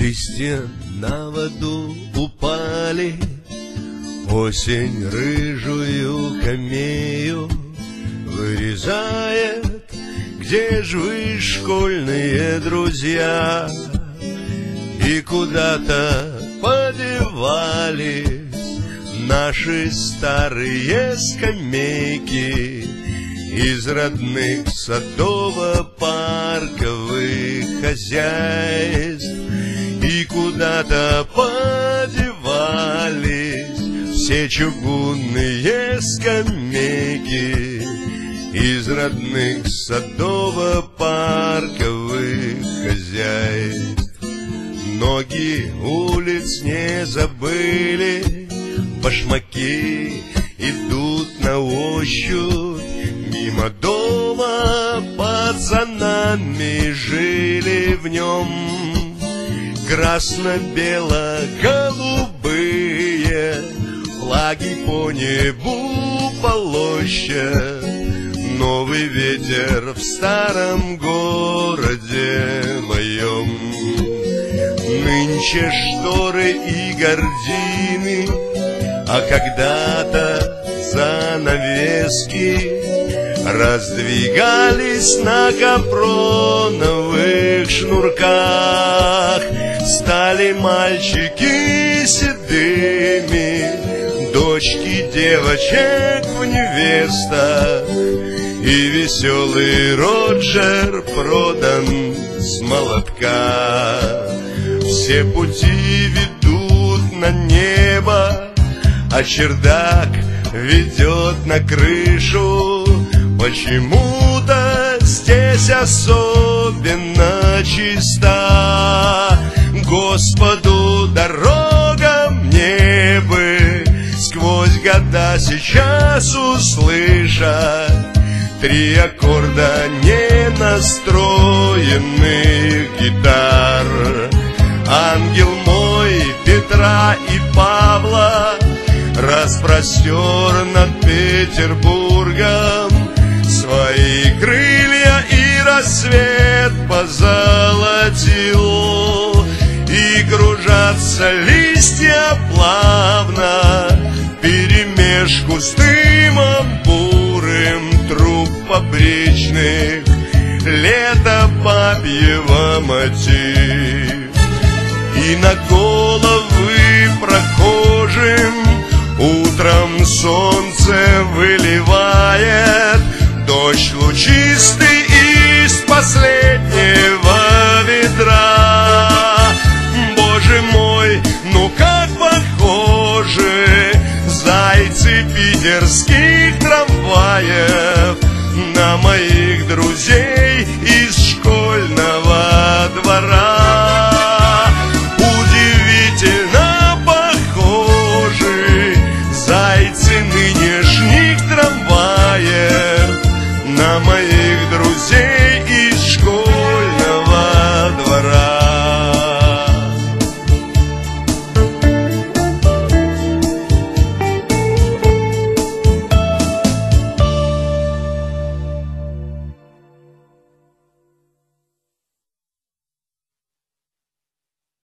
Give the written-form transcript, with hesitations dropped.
Листья на воду упали, осень рыжую камею вырезает. Где ж вы, школьные друзья? И куда-то подевались наши старые скамейки из родных садово-парковых хозяйств. И куда-то подевались все чугунные скамейки из родных садово-парковых хозяйств. Ноги улиц не забыли, башмаки идут на ощупь. Мимо дома пацанами жили в нем красно-бело-голубые флаги по небу полоща. Новый ветер в старом городе моем. Нынче шторы и гардины, а когда-то занавески раздвигались на капроновых шнурках. Стали мальчики седыми, дочки девочек в невестах, и веселый Роджер продан с молотка. Все пути ведут на небо, а чердак ведет на крышу. Почему-то здесь особенно чиста. Господу дорога мне бы сквозь года сейчас услышать три аккорда ненастроенных гитар. Ангел мой Петра и Павла распростер над Петербургом свои крылья, и рассвет позолотил. И кружатся листья плавно вперемешку с дымом бурым труб фабричных. Лето бабьего мотив. И на головы прохожим утром солнце выливает дождь лучистый из последнего ведра. Боже мой, ну как похожи зайцы питерских трамваев на моих друзей из